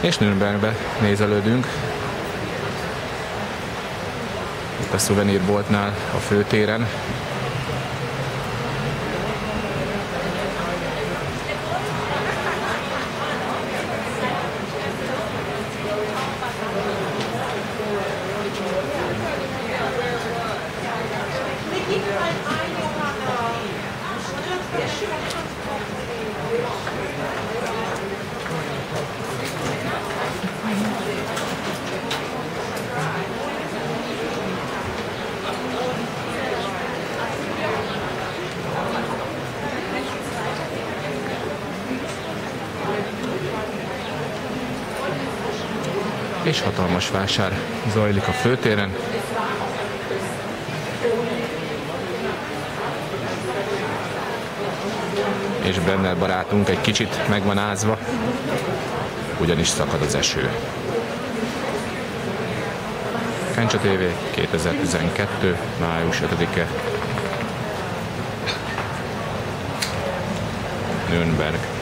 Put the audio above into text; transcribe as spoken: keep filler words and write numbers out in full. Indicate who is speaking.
Speaker 1: És Nürnbergbe nézelődünk. Itt a szuvenírboltnál a főtéren. És hatalmas vásár zajlik a főtéren. És Brenner barátunk egy kicsit meg van ázva, ugyanis szakad az eső. Kencsa té vé, kétezer-tizenkettő. május ötödike. Nürnberg.